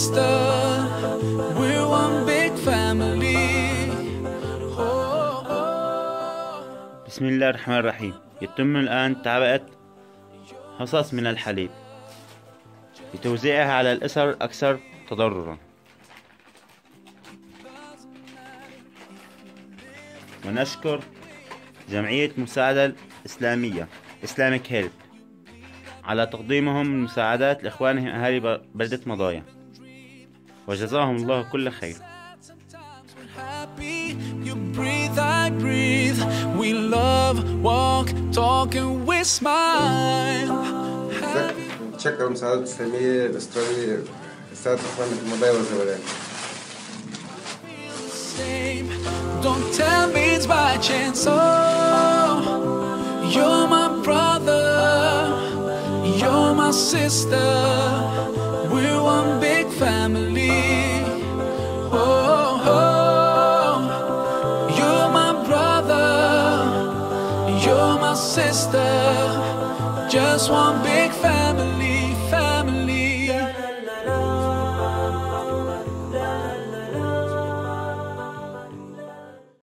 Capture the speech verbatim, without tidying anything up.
sister, we're one big family. بسم الله الرحمن الرحيم. يتم الآن تعبئة حصص من الحليب لتوزيعها على الأسر الأكثر تضررا، ونشكر جمعية مساعدة الإسلامية Islamic Help على تقديمهم المساعدات لإخوانهم أهالي بلدة مضايا، وجزاهم الله كل خير. You breathe, I breathe. We love, walk, talk, and we smile. نتشكر المساعدات الإسلامية الأسترالية لساعة إخواننا في المضايا والزولان. Don't tell me it's by chance. Oh, you're my brother, you're my sister. We're one big family. Oh, oh, you're my brother, you're my sister. Just one big family.